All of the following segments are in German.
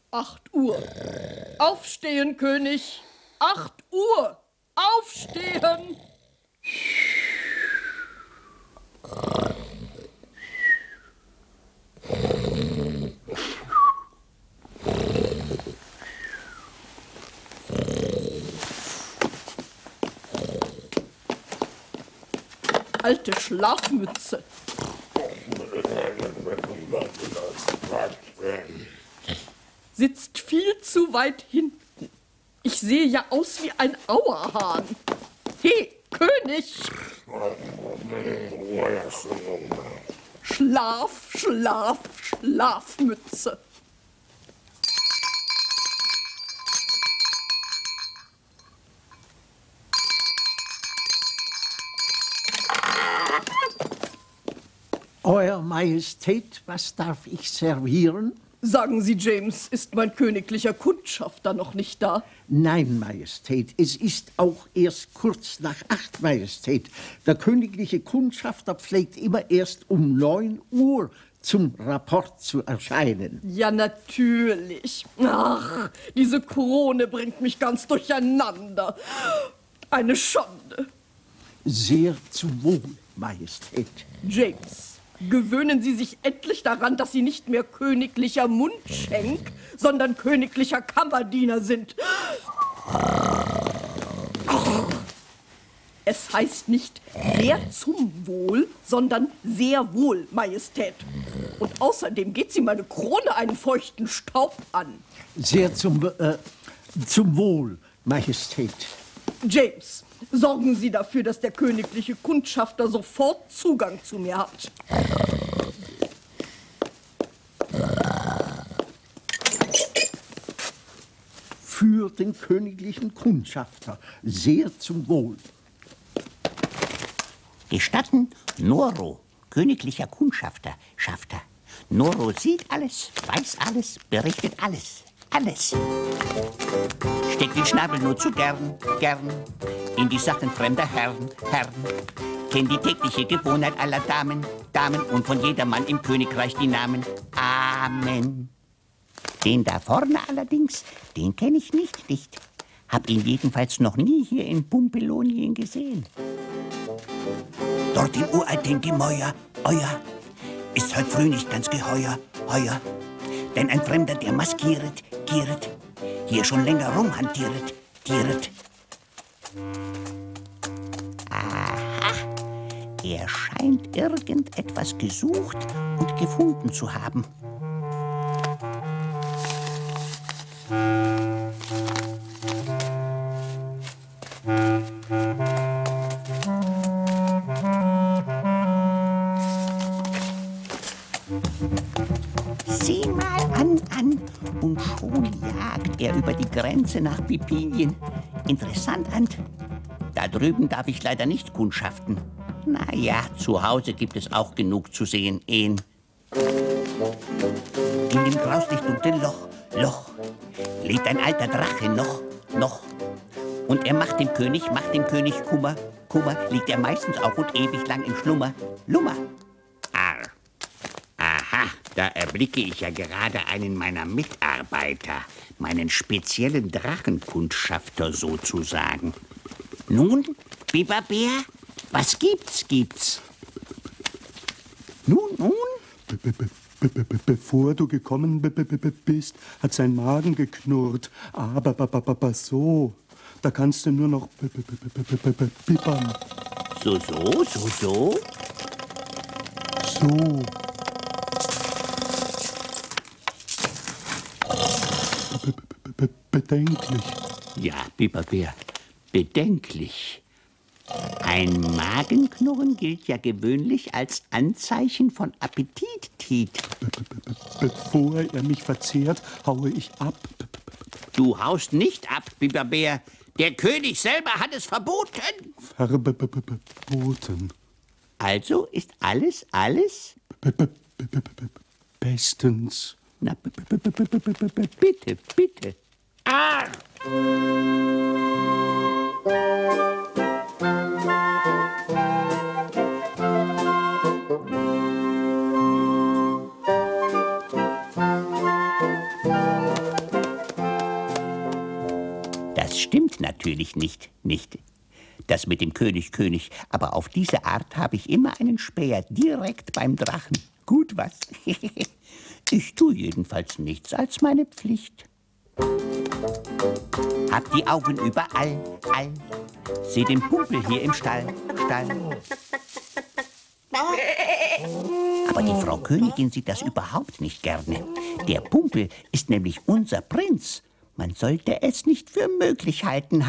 8 Uhr. Aufstehen, König. 8 Uhr. Aufstehen. Alte Schlafmütze. Sitzt viel zu weit hinten. Ich sehe ja aus wie ein Auerhahn. Hey, König! Schlaf, Schlaf, Schlafmütze. Euer Majestät, was darf ich servieren? Sagen Sie, James, ist mein königlicher Kundschafter noch nicht da? Nein, Majestät, es ist auch erst kurz nach 8, Majestät. Der königliche Kundschafter pflegt immer erst um 9 Uhr zum Rapport zu erscheinen. Ja, natürlich. Ach, diese Krone bringt mich ganz durcheinander. Eine Schande. Sehr zum Wohl, Majestät. James, gewöhnen Sie sich endlich daran, dass Sie nicht mehr königlicher Mundschenk, sondern königlicher Kammerdiener sind. Es heißt nicht sehr zum Wohl, sondern sehr wohl, Majestät. Und außerdem geht Sie meine Krone einen feuchten Staub an. Sehr zum Wohl, Majestät. James, sorgen Sie dafür, dass der königliche Kundschafter sofort Zugang zu mir hat. Für den königlichen Kundschafter. Sehr zum Wohl. Gestatten, Noro, königlicher Kundschafter, Schafter. Noro sieht alles, weiß alles, berichtet alles, alles. Steckt den Schnabel nur zu gern in die Sachen fremder Herren. Kennt die tägliche Gewohnheit aller Damen und von jedermann im Königreich die Namen. Amen. Den da vorne allerdings, den kenne ich nicht. Hab ihn jedenfalls noch nie hier in Pumpelonien gesehen. Dort im uralten Gemäuer, euer, ist heut früh nicht ganz geheuer. Denn ein Fremder, der maskiert, hier schon länger rumhantiert. Aha, er scheint irgendetwas gesucht und gefunden zu haben. Sieh mal an. Und schon jagt er über die Grenze nach Pipinien. Interessant, Ant. Da drüben darf ich leider nicht kundschaften. Na ja, zu Hause gibt es auch genug zu sehen. In dem grauslich dunklen Loch lebt ein alter Drache noch. Und er macht dem König Kummer. Liegt er meistens auch und ewig lang im Lummer. Aha, da erblicke ich ja gerade einen meiner Mitarbeiter, meinen speziellen Drachenkundschafter sozusagen. Nun, Biberbär, was gibt's? Nun? Bevor du gekommen bist, hat sein Magen geknurrt. Aber so, da kannst du nur noch bibbern. So? So. Bedenklich. Ja, Biberbär, bedenklich. Ein Magenknurren gilt ja gewöhnlich als Anzeichen von Appetit. Bevor er mich verzehrt, haue ich ab. Du haust nicht ab, Biberbär. Der König selber hat es verboten. Verboten. Also ist alles? Bestens. Na, bitte. Ah! ich natürlich nicht. Das mit dem König, aber auf diese Art habe ich immer einen Späher direkt beim Drachen. Gut was. Ich tue jedenfalls nichts als meine Pflicht. Hab die Augen überall, Seh den Pumpel hier im Stall. Aber die Frau Königin sieht das überhaupt nicht gerne. Der Pumpel ist nämlich unser Prinz. Man sollte es nicht für möglich halten.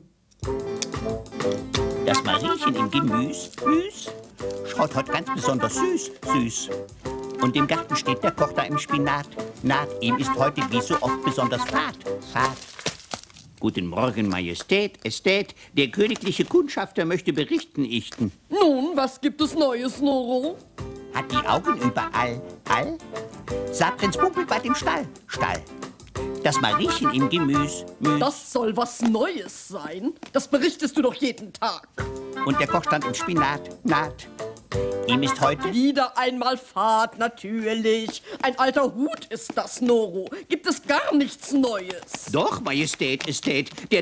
Das Mariechen im Gemüs, schaut heute ganz besonders süß. Und im Garten steht der Koch da im Spinat. Ihm ist heute wie so oft besonders fad. Guten Morgen, Majestät, Ästät. Der königliche Kundschafter möchte berichten, Ichten. Nun, was gibt es Neues, Noro? Hat die Augen überall, sah Prinz Pumpelbart im Stall. Das Mariechen im Gemüs. Das soll was Neues sein. Das berichtest du doch jeden Tag. Und der Koch stand im Spinat. Ihm ist heute... Wieder einmal Fahrt, natürlich. Ein alter Hut ist das, Noro. Gibt es gar nichts Neues. Doch, Majestät, Ästät. Der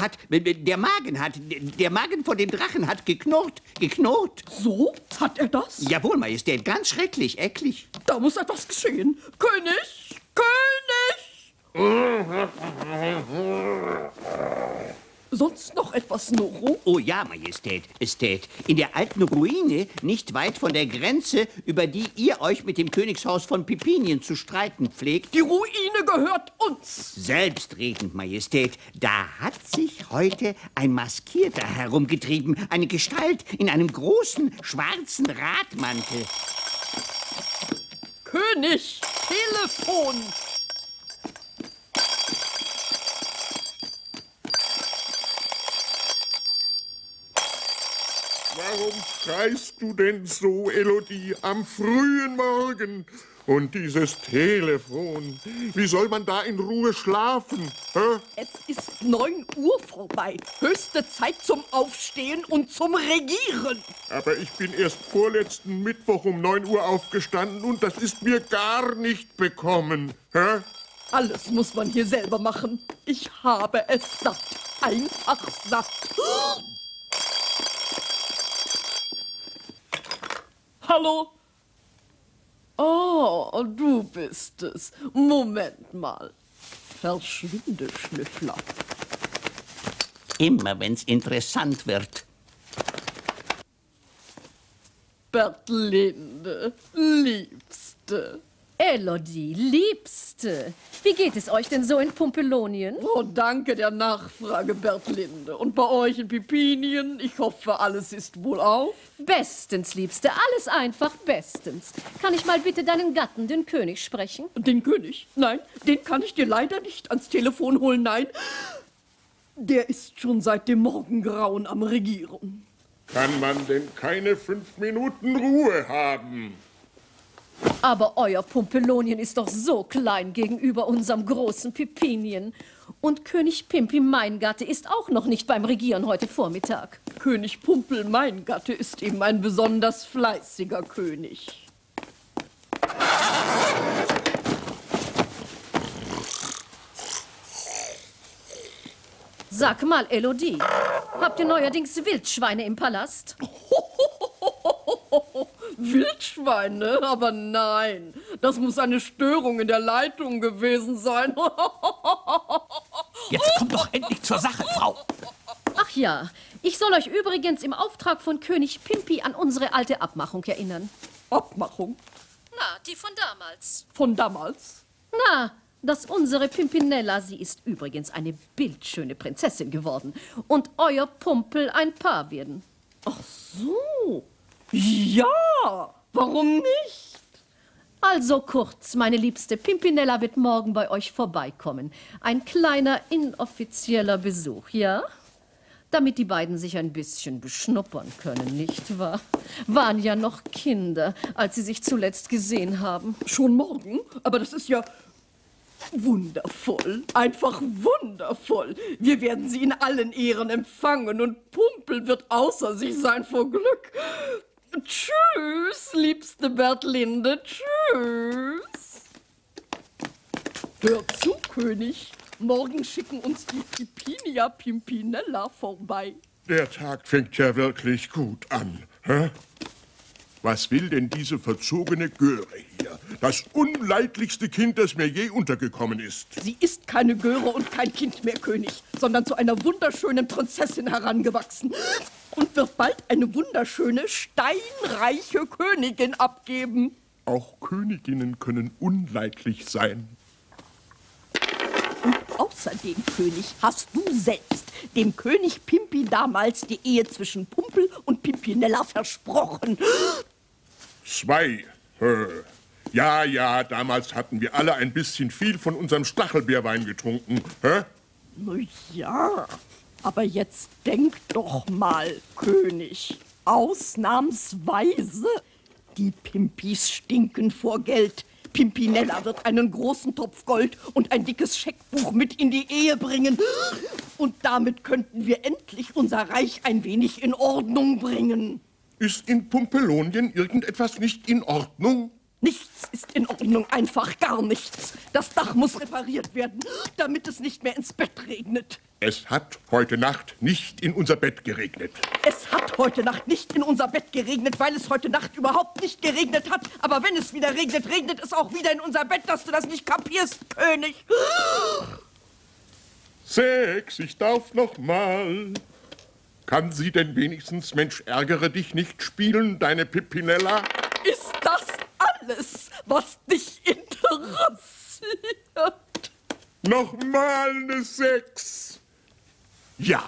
Magen von dem Drachen hat geknurrt. So? Hat er das? Jawohl, Majestät, ganz schrecklich, eklig. Da muss etwas geschehen. König! Sonst noch etwas, Noro? Oh ja, Majestät, Ästät. In der alten Ruine, nicht weit von der Grenze, über die ihr euch mit dem Königshaus von Pipinien zu streiten pflegt. Die Ruine gehört uns. Selbstredend, Majestät. Da hat sich heute ein Maskierter herumgetrieben. Eine Gestalt in einem großen, schwarzen Radmantel. König, Telefon! Warum schreist du denn so, Elodie, am frühen Morgen? Und dieses Telefon, wie soll man da in Ruhe schlafen? Hä? Es ist 9 Uhr vorbei. Höchste Zeit zum Aufstehen und zum Regieren. Aber ich bin erst vorletzten Mittwoch um 9 Uhr aufgestanden und das ist mir gar nicht bekommen. Hä? Alles muss man hier selber machen. Ich habe es satt. Einfach satt. Hallo? Oh, du bist es. Moment mal. Verschwinde, Schnüffler. Immer wenn's interessant wird. Bertlinde, Liebste. Elodie, Liebste, wie geht es euch denn so in Pumpelonien? Oh, danke der Nachfrage, Bertlinde. Und bei euch in Pipinien? Ich hoffe, alles ist wohlauf. Bestens, Liebste, alles einfach bestens. Kann ich mal bitte deinen Gatten, den König, sprechen? Den König? Nein, den kann ich dir leider nicht ans Telefon holen, nein. Der ist schon seit dem Morgengrauen am Regieren. Kann man denn keine 5 Minuten Ruhe haben? Aber euer Pumpelonien ist doch so klein gegenüber unserem großen Pipinien. Und König Pimpi, mein Gatte, ist auch noch nicht beim Regieren heute Vormittag. König Pumpel, mein Gatte, ist eben ein besonders fleißiger König. Sag mal, Elodie, habt ihr neuerdings Wildschweine im Palast? Wildschweine? Aber nein, das muss eine Störung in der Leitung gewesen sein. Jetzt kommt doch endlich zur Sache, Frau. Ach ja, ich soll euch übrigens im Auftrag von König Pimpi an unsere alte Abmachung erinnern. Abmachung? Na, die von damals. Von damals? Na, dass unsere Pimpinella, sie ist übrigens eine bildschöne Prinzessin geworden, und euer Pumpel ein Paar werden. Ach so. Ja, warum nicht? Also kurz, meine liebste Pimpinella wird morgen bei euch vorbeikommen. Ein kleiner, inoffizieller Besuch, ja? Damit die beiden sich ein bisschen beschnuppern können, nicht wahr? Waren ja noch Kinder, als sie sich zuletzt gesehen haben. Schon morgen? Aber das ist ja wundervoll. Einfach wundervoll. Wir werden sie in allen Ehren empfangen und Pumpel wird außer sich sein vor Glück. Tschüss, liebste Bertlinde, tschüss. Hör zu, König. Morgen schicken uns die Pippinia Pimpinella vorbei. Der Tag fängt ja wirklich gut an. Hä? Was will denn diese verzogene Göre hier? Das unleidlichste Kind, das mir je untergekommen ist. Sie ist keine Göre und kein Kind mehr, König, sondern zu einer wunderschönen Prinzessin herangewachsen und wird bald eine wunderschöne, steinreiche Königin abgeben. Auch Königinnen können unleidlich sein. Und außerdem, König, hast du selbst dem König Pimpi damals die Ehe zwischen Pumpel und Pimpinella versprochen. 2. Ja, damals hatten wir alle ein bisschen viel von unserem Stachelbeerwein getrunken. Hä? Na ja, aber jetzt denk doch mal, König. Ausnahmsweise. Die Pimpis stinken vor Geld. Pimpinella wird einen großen Topf Gold und ein dickes Scheckbuch mit in die Ehe bringen. Und damit könnten wir endlich unser Reich ein wenig in Ordnung bringen. Ist in Pumpelonien irgendetwas nicht in Ordnung? Nichts ist in Ordnung, einfach gar nichts. Das Dach muss repariert werden, damit es nicht mehr ins Bett regnet. Es hat heute Nacht nicht in unser Bett geregnet. Es hat heute Nacht nicht in unser Bett geregnet, weil es heute Nacht überhaupt nicht geregnet hat. Aber wenn es wieder regnet, regnet es auch wieder in unser Bett, dass du das nicht kapierst, König. 6, ich darf noch mal. Kann sie denn wenigstens Mensch, ärgere dich nicht spielen, deine Pimpinella? Ist das alles, was dich interessiert? Noch mal eine 6. Ja.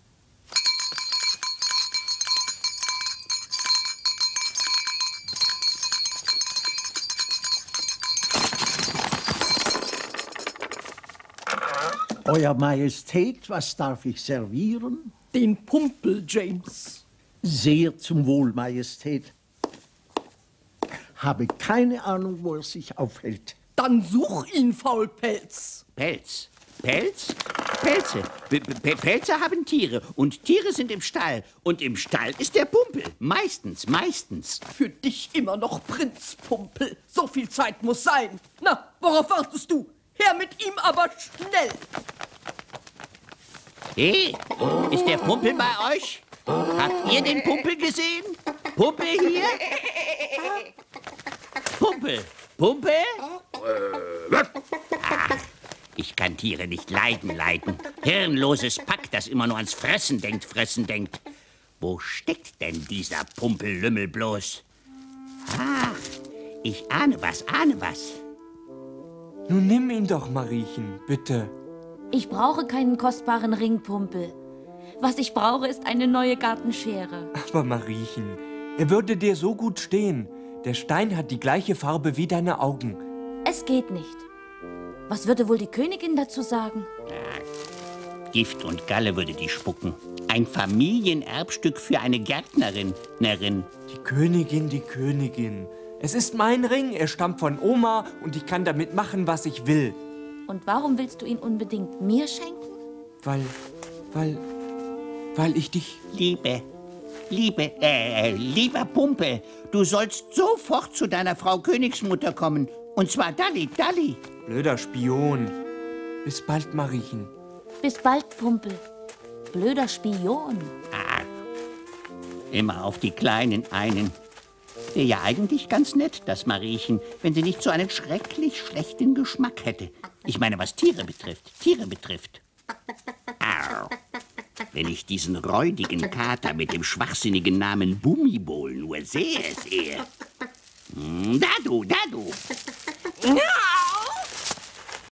Euer Majestät, was darf ich servieren? Den Pumpel, James. Sehr zum Wohl, Majestät. Habe keine Ahnung, wo er sich aufhält. Dann such ihn, Faulpelz. Pelz. Pelz? Pelze. Pelze haben Tiere und Tiere sind im Stall. Und im Stall ist der Pumpel. Meistens. Für dich immer noch Prinz Pumpel. So viel Zeit muss sein. Na, worauf wartest du? Her mit ihm, aber schnell. Hey, ist der Pumpel bei euch? Habt ihr den Pumpel gesehen? Pumpel hier? Pumpel? Ach, ich kann Tiere nicht leiden. Hirnloses Pack, das immer nur ans Fressen denkt. Wo steckt denn dieser Pumpellümmel bloß? Ach, ich ahne was. Nun nimm ihn doch, Mariechen, bitte. Ich brauche keinen kostbaren Ring, Pumpel. Was ich brauche, ist eine neue Gartenschere. Aber Mariechen, er würde dir so gut stehen. Der Stein hat die gleiche Farbe wie deine Augen. Es geht nicht. Was würde wohl die Königin dazu sagen? Gift und Galle würde die spucken. Ein Familienerbstück für eine Gärtnerin. Die Königin. Es ist mein Ring, er stammt von Oma und ich kann damit machen, was ich will. Und warum willst du ihn unbedingt mir schenken? Weil ich dich... Lieber Pumpel, du sollst sofort zu deiner Frau Königsmutter kommen. Und zwar Dalli. Blöder Spion. Bis bald, Mariechen. Bis bald, Pumpel. Blöder Spion. Immer auf die Kleinen einen. Wäre ja eigentlich ganz nett, das Mariechen, wenn sie nicht so einen schrecklich schlechten Geschmack hätte. Ich meine, was Tiere betrifft. Au. Wenn ich diesen räudigen Kater mit dem schwachsinnigen Namen Bummibol nur sehe. Da du. Ja!